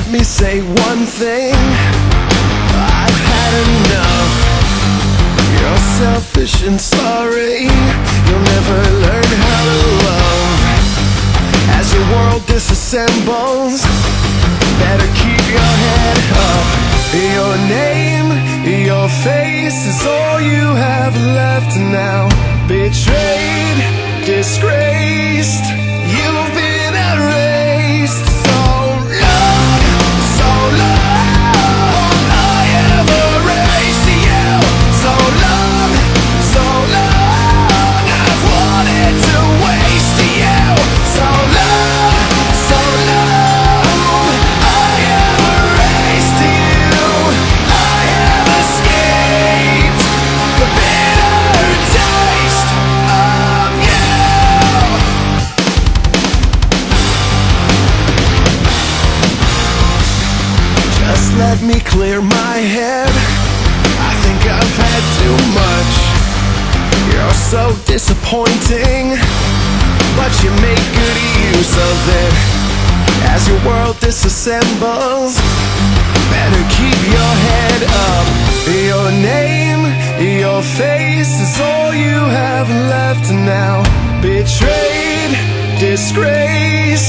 me say one thing, I've had enough. You're selfish and sorry, you'll never learn how to love. As your world disassembles, better keep your head up. Your name, your face is all you have left now. Betrayed, disgraced, you've been erased. So long, I have erased you. So long, I've wanted to waste you. So long, I have erased you. I have escaped the bitter taste of you. Just let me clear my head, I think I've had too much. You're so disappointing, but you make good use of it. As your world disassembles, better keep your head up. Your name, your face is all you have left now. Betrayed, disgraced,